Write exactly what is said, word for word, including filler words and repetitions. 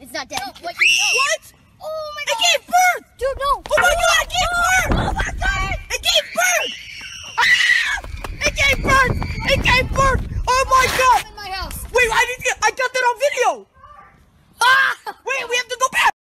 It's not dead. No, what? No. What? Oh my god. It gave birth! Dude, no.